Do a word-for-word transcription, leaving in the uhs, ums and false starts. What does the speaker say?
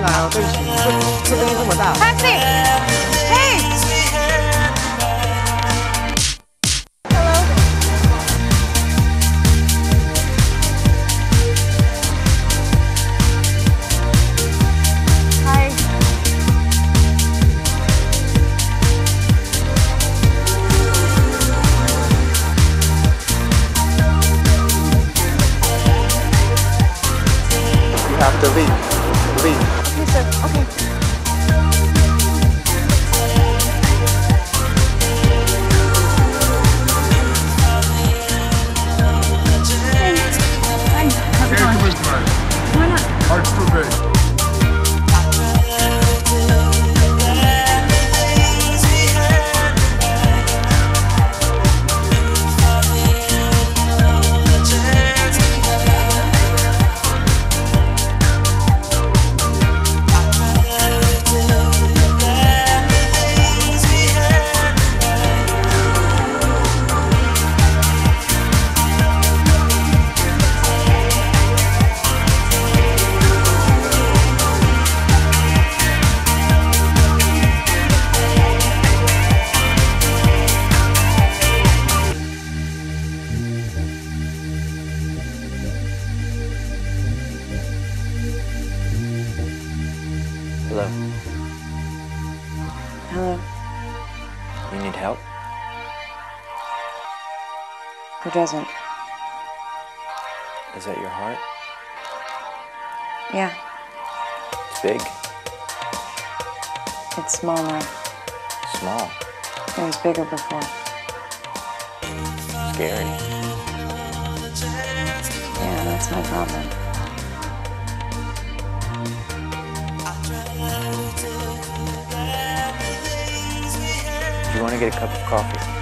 来哦，对不起，这这声音这么大。 Taxi! Hey! Hello? Hi. You have to leave. Leave. Okay, sir. Okay. Can't do it tonight. Why not? Heart's too big. Hello. Hello. You need help? Who doesn't? Is that your heart? Yeah, It's big. it's small now. Small. It was bigger before. Scary. Yeah, that's my problem. Do you want to get a cup of coffee?